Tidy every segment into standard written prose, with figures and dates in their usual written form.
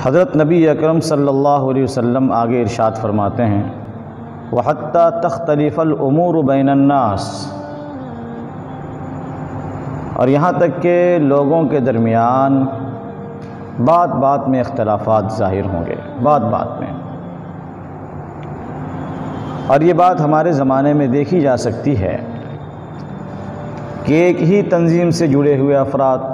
حضرت نبی اکرم صلی اللہ علیہ وسلم آگے ارشاد فرماتے ہیں وَحَتَّى تَخْتَلِفَ الْأُمُورُ بَيْنَ النَّاسِ، اور یہاں تک کہ لوگوں کے درمیان بات بات میں اختلافات ظاہر ہوں گے، بات بات میں۔ اور یہ بات ہمارے زمانے میں دیکھی جا سکتی ہے کہ ایک ہی تنظیم سے جڑے ہوئے افراد،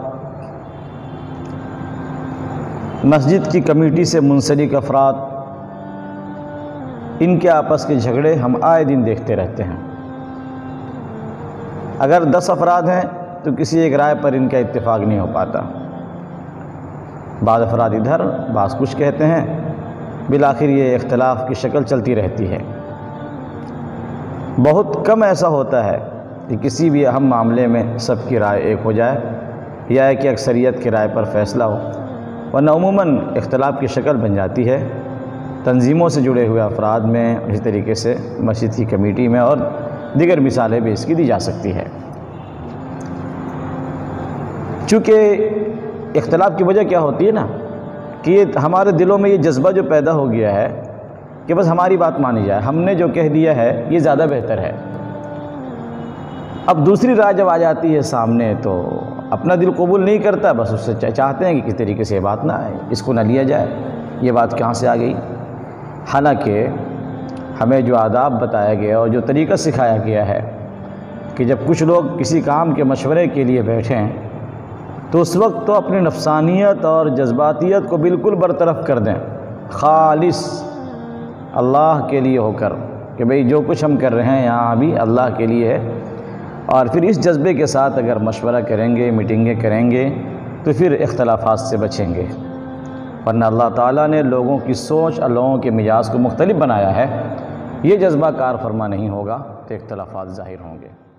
مسجد کی کمیٹی سے منسلک افراد، ان کے آپس کے جھگڑے ہم آئے دن دیکھتے رہتے ہیں۔ اگر 10 افراد ہیں تو کسی ایک رائے پر ان کا اتفاق نہیں ہو پاتا، بعض افراد ادھر، بعض کچھ کہتے ہیں، بالآخر یہ اختلاف کی شکل چلتی رہتی ہے۔ بہت کم ایسا ہوتا ہے کہ کسی بھی اہم معاملے میں سب کی رائے ایک ہو جائے یا ایک اکثریت کی رائے پر فیصلہ ہو، ورنہ عموماً اختلاف کی شکل بن جاتی ہے تنظیموں سے جڑے ہوئے افراد میں، اسی طریقے سے مسجد کی کمیٹی میں، اور دیگر مثالیں بھی اس کی دی جا سکتی ہے۔ چونکہ اختلاف کی وجہ کیا ہوتی ہے نا کہ یہ ہمارے دلوں میں یہ جذبہ جو پیدا ہو گیا ہے کہ بس ہماری بات مانی جائے، ہم نے جو کہہ دیا ہے یہ زیادہ بہتر ہے۔ اب دوسری رائے جب آ جاتی ہے سامنے تو اپنا دل قبول نہیں کرتا، بس اس سے چاہتے ہیں کہ کس طریقے سے یہ بات نہ آئے، اس کو نہ لیا جائے، یہ بات کہاں سے آ گئی۔ حالانکہ ہمیں جو آداب بتایا گیا اور جو طریقہ سکھایا گیا ہے کہ جب کچھ لوگ کسی کام کے مشورے کے لیے بیٹھیں تو اس وقت تو اپنی نفسانیت اور جذباتیت کو بالکل برطرف کر دیں، خالص اللہ کے لیے ہو کر کہ بھئی جو کچھ ہم کر رہے ہیں یہاں بھی اللہ کے لیے ہے، اور پھر اس جذبے کے ساتھ اگر مشورہ کریں گے، میٹنگیں کریں گے تو پھر اختلافات سے بچیں گے۔ ورنہ اللہ تعالیٰ نے لوگوں کی سوچ اور لوگوں کے مزاج کو مختلف بنایا ہے، یہ جذبہ کار فرما نہیں ہوگا تو اختلافات ظاہر ہوں گے۔